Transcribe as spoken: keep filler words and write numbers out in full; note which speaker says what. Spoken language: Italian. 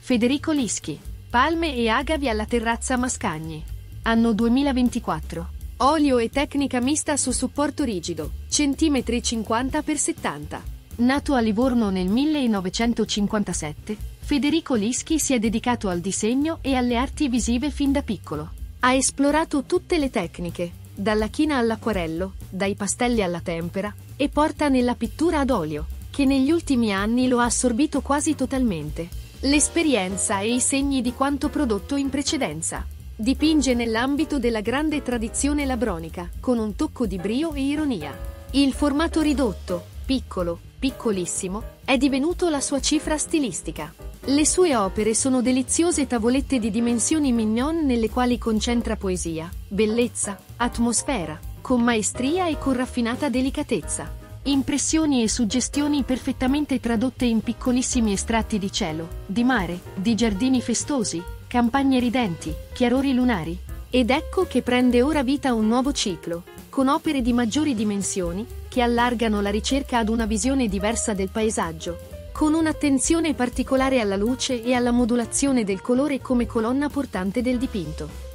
Speaker 1: Federico Lischi. Palme e agavi alla terrazza Mascagni. Anno duemilaventiquattro. Olio e tecnica mista su supporto rigido, centimetri cinquanta per settanta. Nato a Livorno nel millenovecentocinquantasette, Federico Lischi si è dedicato al disegno e alle arti visive fin da piccolo. Ha esplorato tutte le tecniche, dalla china all'acquarello, dai pastelli alla tempera, e porta nella pittura ad olio, che negli ultimi anni lo ha assorbito quasi totalmente. L'esperienza e i segni di quanto prodotto in precedenza. Dipinge nell'ambito della grande tradizione labronica, con un tocco di brio e ironia. Il formato ridotto, piccolo, piccolissimo, è divenuto la sua cifra stilistica. Le sue opere sono deliziose tavolette di dimensioni mignon nelle quali concentra poesia, bellezza, atmosfera, con maestria e con raffinata delicatezza. Impressioni e suggestioni perfettamente tradotte in piccolissimi estratti di cielo, di mare, di giardini festosi, campagne ridenti, chiarori lunari. Ed ecco che prende ora vita un nuovo ciclo, con opere di maggiori dimensioni, che allargano la ricerca ad una visione diversa del paesaggio, con un'attenzione particolare alla luce e alla modulazione del colore come colonna portante del dipinto.